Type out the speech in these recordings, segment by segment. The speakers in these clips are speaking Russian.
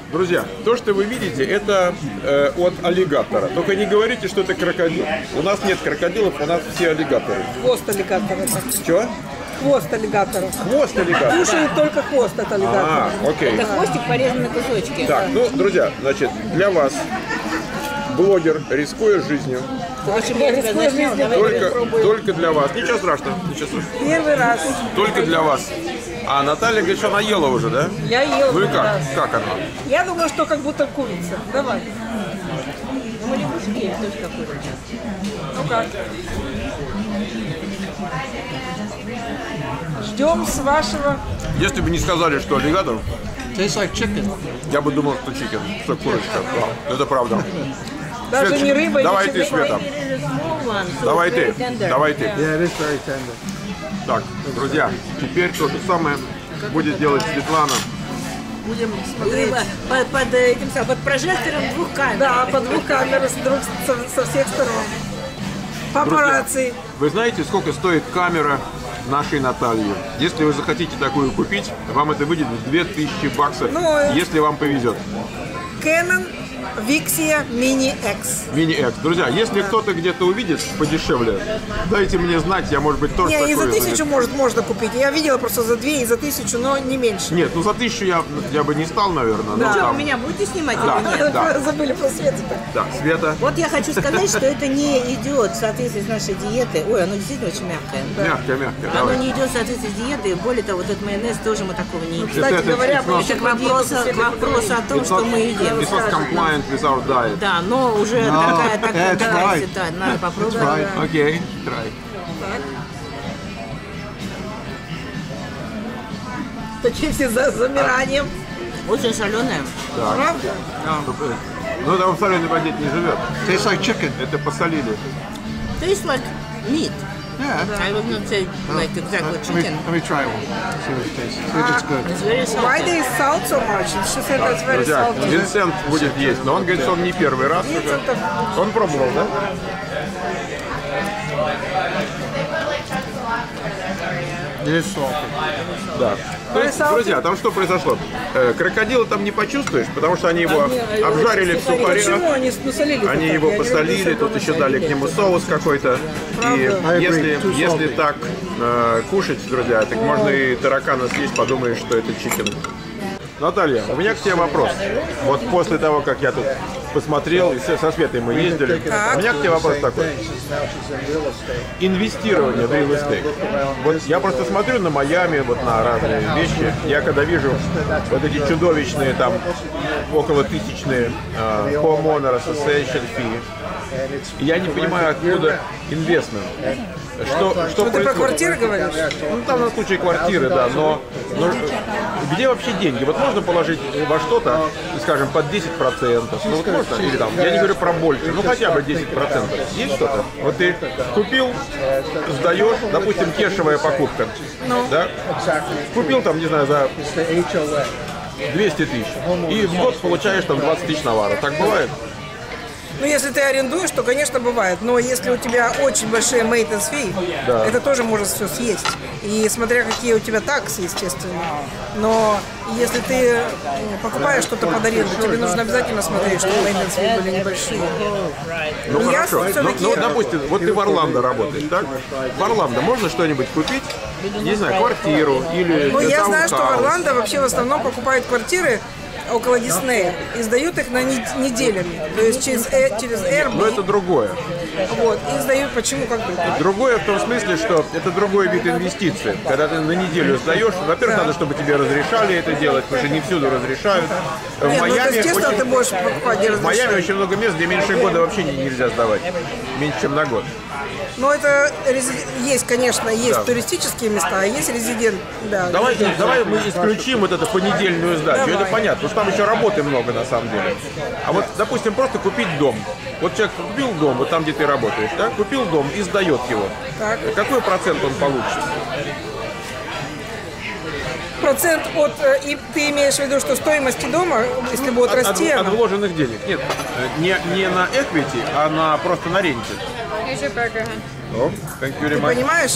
Друзья, то, что вы видите, это от аллигатора. Только не говорите, что это крокодил. У нас нет крокодилов, у нас все аллигаторы. Хвост аллигатора. Чего? Хвост аллигатора. Хвост аллигатора? Кушает только хвост от аллигатора. Окей. Это хвостик порезан на кусочки. Так, ну, друзья, значит, для вас блогер, рискуя жизнью, только для вас. Ничего страшного, ничего страшного. Первый раз. Только для вас. А Наталья говорит, что она ела уже, да? Я ел. Ну и первый как? раз. Как она? Я думаю, что как будто курица. Давай. Мы лягушки тоже какой-то. Ну как? Ждем с вашего... Если бы не сказали, что аллигатор, Tastes like chicken. я бы думал, что чикен, что курочка. Да, это правда. Даже Свет, не рыба, давай ничего. ты, Света. Давай ты. Давай ты. Yeah, it is very tender. Так, друзья, теперь то же самое будет делать Светлана. Будем смотреть. Под прожектором двух камер. Да, по двух камер со всех сторон. Папарацци. Вы знаете, сколько стоит камера нашей Натальи? Если вы захотите такую купить, вам это выйдет в 2000 баксов, Ну, если вам повезет. Canon Vixia Mini X. Mini X. Друзья, если кто-то где-то увидит подешевле, дайте мне знать, я, может быть, тоже Не, и за такое 1000 можно купить. Я видела просто за 2 и за 1000, но не меньше. Нет, ну за 1000 я бы не стал, наверное. Да. Но Что, там... вы меня будете снимать Да. или нет? Да. Забыли про Свету-то. Да, Света. Вот я хочу сказать, что это не идет в соответствии с нашей диетой. Ой, оно действительно очень мягкое. Мягкая, Оно давай. не идет в соответствии с диетой. Более того, вот этот майонез тоже мы такого не едим. Кстати Это- говоря, это- Это к вопросу о том, что мы едим. It's not compliant with our diet. Да, но уже такая that's right. ситуация. Надо попробовать. right. Окей, try. Такие все за замиранием. Очень соленая. Правда? Ну, там в соленой воде не живет. Tastes like chicken. Это посолили. Tastes like meat. Yeah. I would not say like exactly chicken. Let me try one. See what it tastes. See if it's good. It's very Why salty. they salt so much? She said that's very Друзья, salty. Винсент будет есть, но он говорит, что он не первый раз уже. Винсентов. Он пробовал, да? It is salty. Да. То есть, друзья, там что произошло? Крокодила там не почувствуешь, потому что они его обжарили в Почему сухарях. они насолили? Они так? его Я не посолили, люблю тут еще дали к нему соус какой-то. И если так кушать, друзья, так можно и таракана съесть, подумаешь, что это чикен. Наталья, у меня к тебе вопрос. Вот после того, как я тут посмотрел, и со Светой мы ездили, у меня к тебе вопрос такой. Инвестирование в real estate. Вот я просто смотрю на Майами, вот на разные вещи. Я когда вижу вот эти чудовищные там около тысячные homeowner association fee, я не понимаю, откуда инвестмент. Что Ты про происходит? квартиры говоришь? Ну, там на случай квартиры, да, но где вообще деньги? Вот можно положить во что-то, скажем, под 10%, ну вот можно, или там, я не говорю про больше, ну хотя бы 10%. Есть что-то? Вот ты купил, сдаешь, допустим, кешевая покупка, да? Купил там, не знаю, за 200 тысяч, и в год получаешь там 20 тысяч навара. Так бывает? Ну, если ты арендуешь, то, конечно, бывает. Но если у тебя очень большие maintenance fee, Да. это тоже может все съесть. И смотря какие у тебя таксы, естественно. Но если ты покупаешь что-то под аренду, тебе нужно обязательно смотреть, чтобы maintenance fee были небольшие. Ну Я хорошо. всё-таки- Ну, допустим, вот ты в Орландо работаешь, так? В Орландо можно что-нибудь купить? Не знаю, квартиру или Ну, я знаю, что в таунхаус? Орландо вообще в основном покупают квартиры около Диснея и сдают их на неделями. То есть через Airbnb. Но это другое. Вот, и сдают почему как бы. Другое в том смысле, что это другой вид инвестиций. Когда ты на неделю сдаешь, во-первых, надо, чтобы тебе разрешали это делать, потому что не всюду разрешают. В Нет, ну, это, Майами естественно, очень... ты можешь покупать, где В Майами разрешают. очень много мест, где меньше года вообще нельзя сдавать. Меньше, чем на год. Но это есть, конечно, есть Да. туристические места, а есть резидент. Да, Давай резидент. мы исключим вот эту понедельную сдачу. Давай. Это понятно, потому что там еще работы много на самом деле. А вот, допустим, просто купить дом. Вот человек купил дом, вот там, где ты работаешь, да? Купил дом и сдает его. Так. Какой процент он получит? Процент от, и ты имеешь в виду, что стоимости дома, если будет расти, От она- вложенных денег. Нет, не на equity, а просто на ренте. Oh, thank you very ты much. понимаешь?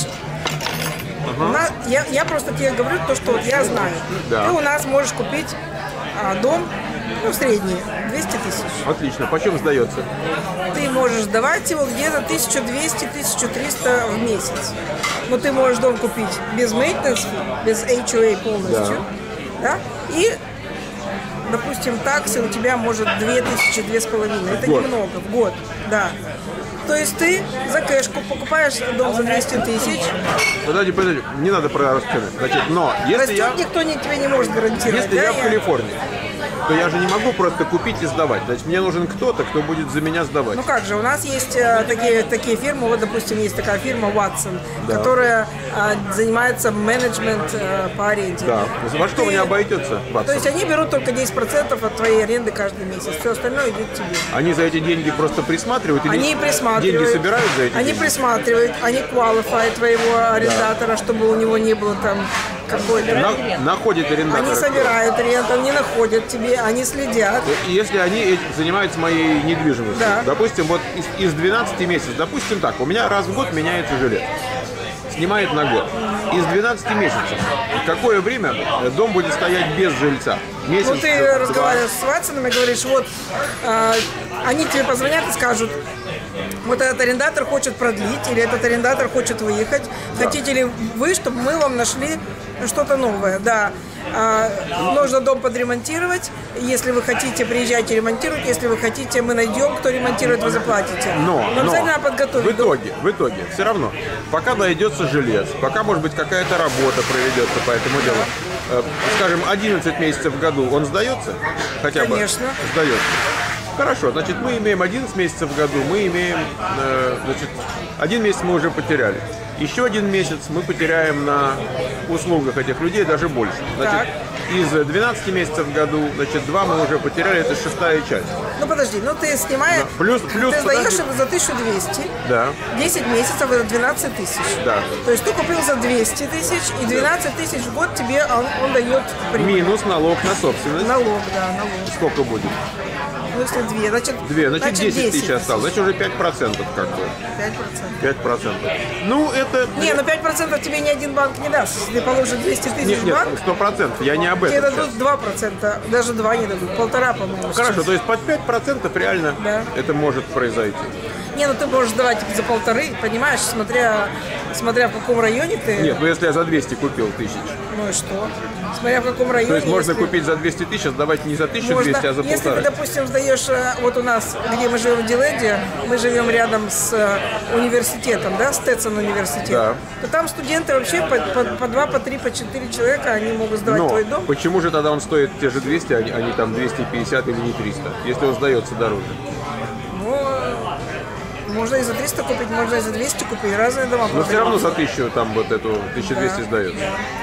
Я просто тебе говорю то, что вот я знаю. Да. Ты у нас можешь купить дом Ну, средний, 200 тысяч. Отлично. Почем сдается? Ты можешь сдавать его где-то 1200-1300 в месяц. Но ты можешь дом купить без maintenance, без HOA полностью. Да? И, допустим, таксы у тебя может 2000-2500. Это год. немного в год. Да. То есть ты за кэшку покупаешь дом за 200 тысяч. Подожди, не надо про расцены. Значит, но если Растет никто тебе не может гарантировать. если да, я в Калифорнии, то я же не могу просто купить и сдавать. Значит, мне нужен кто-то, кто будет за меня сдавать. Ну как же, у нас есть такие фирмы, вот, допустим, есть такая фирма Watson, Да. которая занимается менеджмент по аренде. Да. Во что мне обойдется? То есть они берут только 10% от твоей аренды каждый месяц, все остальное идет тебе. Они за эти деньги просто присматривают? Или Они присматривают. деньги собирают за эти Они деньги? присматривают, они квалифают твоего арендатора, чтобы у него не было там какой-то... Находят арендатора. Они собирают аренду, они находят тебе, они следят. И если они занимаются моей недвижимостью, Да. допустим, вот из 12 месяцев, допустим так, у меня раз в год меняется жилец, снимает на год. Из 12 месяцев, какое время дом будет стоять без жильца? Месяц, Ну ты два. разговариваешь с Ватсонами, говоришь, вот они тебе позвонят и скажут, вот этот арендатор хочет продлить, или этот арендатор хочет выехать. Хотите ли вы, чтобы мы вам нашли что-то новое? Да. Нужно дом подремонтировать. Если вы хотите, приезжайте ремонтировать. Если вы хотите, мы найдем, кто ремонтирует, вы заплатите. Но обязательно подготовить дом. в итоге, все равно, пока найдется жилец, пока, может быть, какая-то работа проведется по этому делу, скажем, 11 месяцев в году он сдается? Хотя Конечно. бы сдается. Хорошо, значит, мы имеем 11 месяцев в году, мы имеем, значит, 1 месяц мы уже потеряли. Еще 1 месяц мы потеряем на услугах этих людей, даже больше. Значит, из 12 месяцев в году, значит, 2 мы уже потеряли, это 6-я часть. Ну подожди, ну ты снимаешь, Да. Плюс, ты сдаешь подожди. его за 1200, Да, 10 месяцев это 12 тысяч. да. То есть ты купил за 200 тысяч, и 12 тысяч в год тебе он дает прибыль. Минус налог на собственность. Налог, да, налог. Сколько будет? Ну, если 2, значит, 2, значит 10 тысяч осталось. Значит, уже 5% как бы. 5%. 5%. Ну, это... Не, ну 5% тебе ни один банк не даст. Если ты положишь 200 тысяч Нет, в нет, банк, 100%. Я не об тебе этом дадут сейчас. 2%, даже 2 не дадут, 1,5, по-моему. Хорошо, сейчас. то есть под 5% реально Да. это может произойти. Не, ну ты можешь давать за 1,5, понимаешь, смотря в каком районе ты. Нет, ну если я за 200 купил тысяч. Ну и что? Смотря в каком районе. То есть можно если- купить за 200 тысяч, а сдавать не за 1200, Можно, а за если ты, 1,5. допустим, сдаешь, вот у нас, где мы живем в Диленде, мы живем рядом с университетом, да, Сtetson университет, Да. то там студенты вообще по 2, по 3, по 4 человека, они могут сдавать Но твой дом. почему же тогда он стоит те же 200, а не там 250 или не 300, если он сдается дороже? Ну, можно и за 300 купить, можно и за 200 купить, разные дома. Но все равно продают. за 1000 там вот эту 1200 Да. сдается.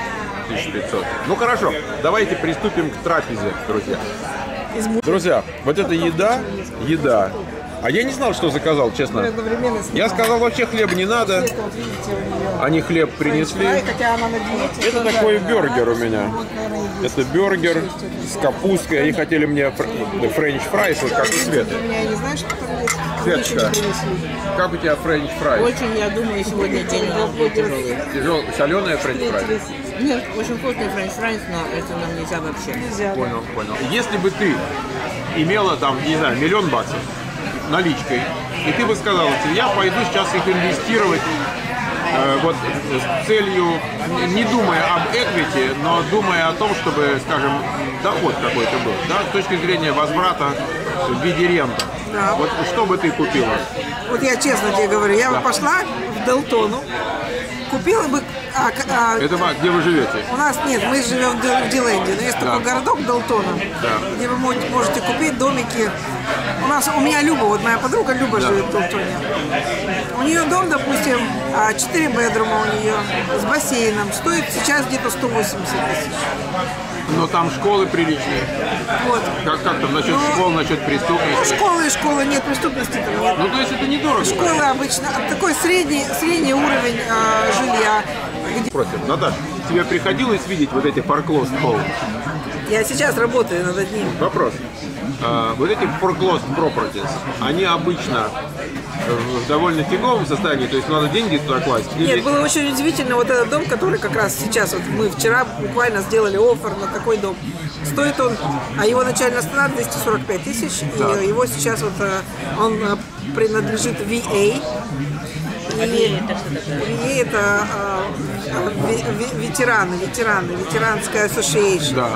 1500. Ну хорошо, давайте приступим к трапезе, друзья. Из му- Друзья, вот это еда. А я не знал, что заказал, честно. Одновременно Я снимаю. сказал, вообще хлеб не надо. Вот видите, у нее Они хлеб принесли. фрай, хотя она на диете. Это тоже, такой да, бюргер у она, меня. вот, наверное, и есть. Это бюргер с капусткой. Они хотели мне френч фрайс, вот как у Светы. У меня не знаешь, что там есть? Светочка. Ничего не принесли. Как у тебя френч фрайс? Очень, я думаю, сегодня день у нас будет тяжелый. Соленая френч фрайс? Нет, очень вкусный френч-фрайс, но это нам нельзя вообще. Нельзя. Понял. Если бы ты имела там, не знаю, $1 000 000 наличкой, и ты бы сказала, я пойду сейчас их инвестировать вот с целью, не думая об equity, но думая о том, чтобы, скажем, доход какой-то был, да, с точки зрения возврата в виде рента. Да. Вот что бы ты купила? Вот я честно тебе говорю, я Да. бы пошла в Делтону, купила бы... Это где вы живете? У нас нет, мы живем в Диленде, но есть Да. такой городок Делтона, Да. где вы можете купить домики. У меня Люба, вот моя подруга Люба живет в Делтоне. У нее дом, допустим, 4 бедрума у нее с бассейном, стоит сейчас где-то 180 тысяч. Но там школы приличные. Вот. Как там насчет Ну, школ, насчет преступности? Школы и школы нет, преступности там нет. Ну, то есть это недорого. Школы обычно такой средний уровень жилья. Против. Наташа, тебе приходилось видеть вот эти foreclosed homes? Я сейчас работаю над одним. Вопрос. Вот эти foreclosed properties, они обычно в довольно фиговом состоянии, то есть надо деньги туда класть? Или... Нет, было очень удивительно, вот этот дом, который как раз сейчас, вот мы вчера буквально сделали оффер на такой дом. Стоит он, а его начальная цена 245 тысяч, Да. и его сейчас вот он принадлежит VA. И VA это ветеранская association. Да.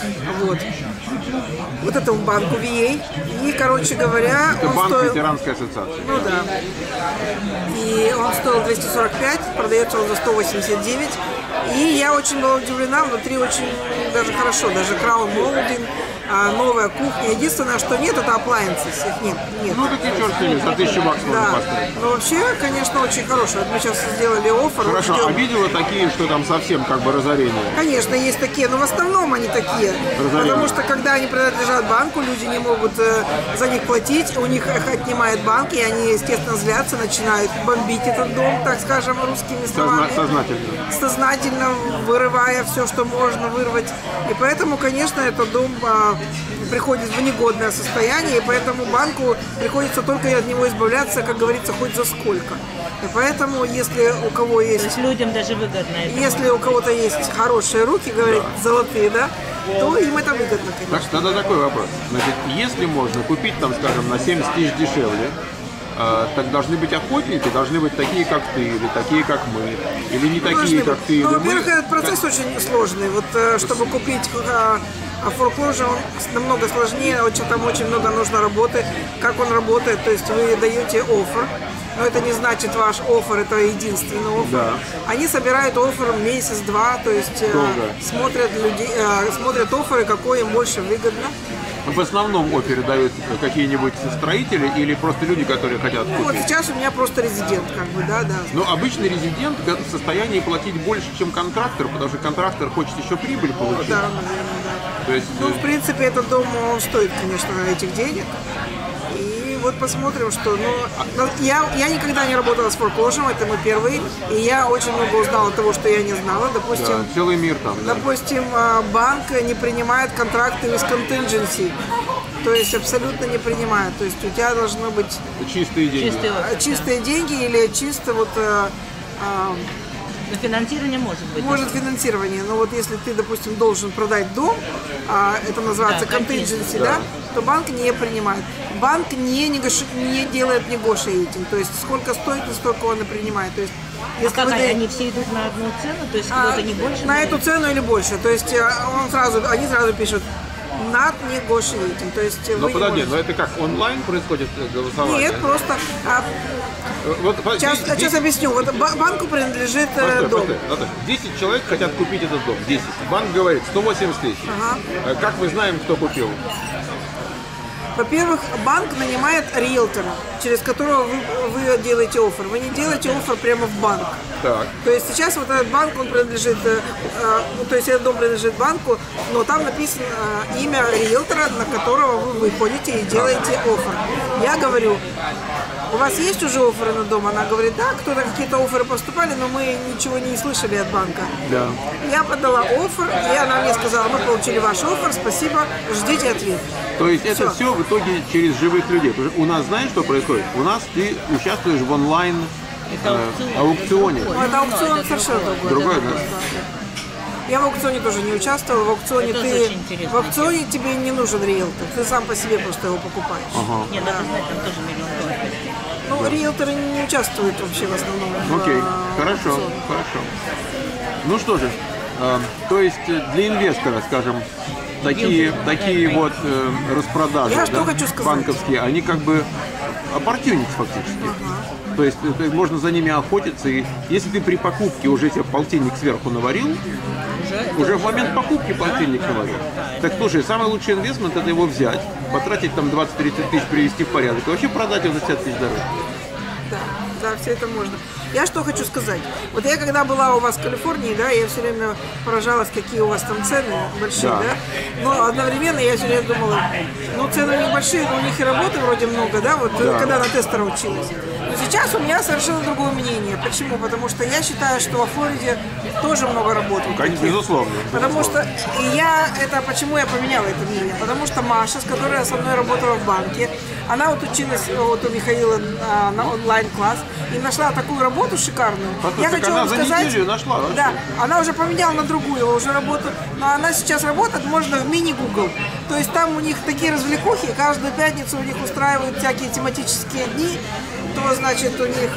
Вот этому банку VA. И, короче говоря, Это он банк стоил... ветеранской ассоциации. Ну да. И он стоил 245, продается он за 189. И я очень была удивлена, внутри очень даже хорошо, даже краун молдинг, новая кухня. Единственное, что нет, это appliances, их нет. Ну, так и черт с ними, за 1000 баксов можно Да, поставить. но вообще, конечно, очень хороший. Вот мы сейчас сделали оффер. Хорошо, ждем. а видела такие, что там совсем как бы разорение? Конечно, есть такие, но в основном они такие. Разорение. Потому что когда они принадлежат банку, люди не могут за них платить, у них их отнимает банк, и они, естественно, злятся, начинают бомбить этот дом, так скажем, русскими словами. Сознательно вырывая все, что можно вырвать. И поэтому, конечно, этот дом приходит в негодное состояние, и поэтому банку приходится только от него избавляться, как говорится, хоть за сколько. И поэтому, если у кого есть... То есть людям даже выгодно это. Если у кого-то есть хорошие руки, говорят, золотые, да, то им это выгодно, конечно. Так, тогда такой вопрос. Значит, если можно купить там, скажем, на 70 тысяч дешевле, так должны быть охотники, должны быть такие, как ты, или такие, как мы, или не такие, как ты, или Ну, мы. во-первых, этот процесс очень сложный. Вот чтобы купить foreclosure, он намного сложнее, там очень много нужно работы. Как он работает, то есть вы даете оффер, но это не значит ваш оффер, это единственный оффер. Да. Они собирают оффер месяц-два, то есть смотрят офферы, какой им больше выгодно. В основном оферы дают какие-нибудь строители или просто люди, которые хотят Ну, вот купить? сейчас у меня просто резидент, как бы, да. Но обычный резидент в состоянии платить больше, чем контрактор, потому что контрактор хочет еще прибыль получить. Да, наверное, да. То есть, Ну, в принципе, этот дом, он стоит, конечно, этих денег. И вот посмотрим, что... Но я никогда не работала с foreclosure, это мой первый. И я очень много узнала того, что я не знала. Допустим, да, целый мир там. Да. допустим, банк не принимает контракты из contingency. То есть абсолютно не принимает. То есть у тебя должно быть Чистые деньги. чистые деньги или чисто вот... Но финансирование может быть. Может финансирование, но вот если ты, допустим, должен продать дом, это называется Да, contingency, да. да, то банк не принимает. Банк не делает negotiating, то есть сколько стоит, и столько он и принимает. То есть, А как они все идут на одну цену? То есть кто-то не больше? на эту цену или больше. То есть они сразу пишут not negotiating. То есть Но вы не подожди, можете. но это как, онлайн происходит голосование? Нет, просто Вот, сейчас объясню. Вот банку принадлежит дом. Постой. 10 человек хотят купить этот дом. 10. Банк говорит 180 тысяч. Ага. Как мы знаем, кто купил? Во-первых, банк нанимает риэлтора, через которого вы делаете оффер. Вы не делаете оффер прямо в банк. Так. То есть сейчас вот этот банк, он принадлежит, то есть этот дом принадлежит банку, но там написано имя риэлтора, на которого вы выходите и делаете оффер. Я говорю, у вас есть уже офферы на дом? Она говорит, да, кто-то какие-то офферы поступали, но мы ничего не слышали от банка. Да. Я подала оффер, и она мне сказала, мы получили ваш оффер, спасибо, ждите ответ. То есть это все в итоге через живых людей. Потому что у нас, знаешь, что происходит? У нас ты участвуешь в онлайн аукционе. Ну, это аукцион совершенно другой. Другой, да? Я в аукционе тоже не участвовала. В аукционе Это тоже очень интересно. в аукционе тебе не нужен риэлтор. Ты сам по себе просто его покупаешь. Ага. Нет, надо знать, там тоже миллион долларов. Ну, риэлторы не участвуют вообще в основном. в, Окей, в хорошо, аукционе. хорошо. Ну что же, то есть для инвестора, скажем, такие вот распродажи, Я что да, хочу сказать. банковские, они как бы opportunities фактически. То есть можно за ними охотиться, и если ты при покупке уже себе полтинник сверху наварил, уже в момент покупки полтинник наварил. Так слушай, самый лучший инвестмент — это его взять, потратить там 20-30 тысяч, привести в порядок, и вообще продать его за 50 тысяч дороже. Да. Да, все это можно. Я что хочу сказать. Вот я когда была у вас в Калифорнии, да, я все время поражалась, какие у вас там цены большие, Да. да. Но одновременно я все время думала, ну цены у них большие, но у них и работы вроде много, да, вот Да. когда на тестера училась. Но сейчас у меня совершенно другое мнение. Почему? Потому что я считаю, что во Флориде тоже много работы. Конечно, безусловно. Потому что почему я поменяла это мнение? Потому что Маша, с которой со мной работала в банке, она вот училась вот у Михаила на онлайн-класс и нашла такую работу шикарную. Послушай, Я так хочу она вам за сказать, неделю нашла, вообще. да, она уже поменяла на другую уже работу, но она сейчас работает, можно в мини-Google. То есть там у них такие развлекухи, каждую пятницу у них устраивают всякие тематические дни, то значит у них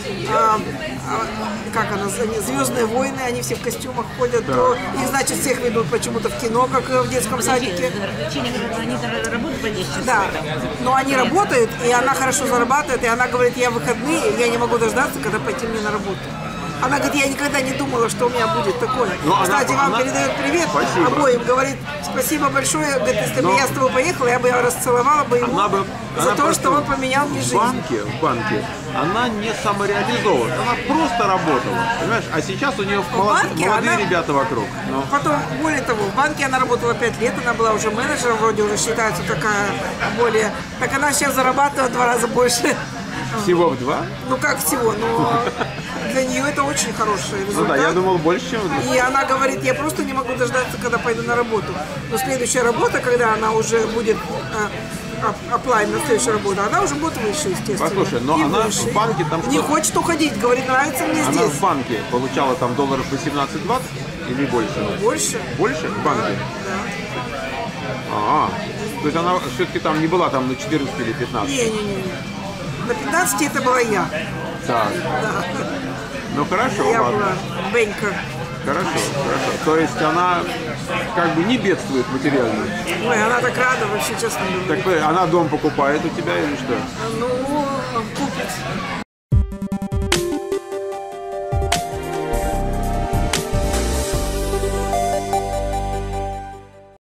как она, «Звездные войны», они все в костюмах ходят, то их, значит, всех ведут почему-то в кино, как в детском садике. Они работают по 10 часов. Да, но они работают, и она хорошо зарабатывает, и она говорит, я выходные, я не могу дождаться, когда пойти мне на работу. Она говорит, я никогда не думала, что у меня будет такое. Но Кстати, она вам передает привет Спасибо. обоим. Говорит, спасибо большое. Говорит, если бы я с тобой поехала, я бы расцеловала бы его Она за то, просто что он поменял мне в жизнь. банке, она не самореализована, она просто работала, понимаешь? А сейчас у нее банке молодые она- ребята вокруг. Ну, Потом, более того, в банке она работала 5 лет, она была уже менеджером, вроде уже считается такая более... Так она сейчас зарабатывает в 2 раза больше. всего в 2? Ну как всего, но для нее это очень хороший результат. Ну да, я думал больше, чем... И она говорит, я просто не могу дождаться, когда пойду на работу. Но следующая работа, когда она уже будет оплайн на следующую работу, она уже будет выше, естественно. Послушай, но И она выше. в банке там не что? хочет уходить, говорит, нравится мне Она здесь. в банке получала там долларов 18-20 или больше? Больше? Больше в банке? А, то есть она все-таки там не была там на 14 или 15? Не-не-не. На 15 это была я. Так. Ну хорошо, Я ладно. была Бенька. Хорошо. То есть она как бы не бедствует материально. Ой, она так рада вообще, честно говоря. Так она дом покупает у тебя или что? Ну, купит.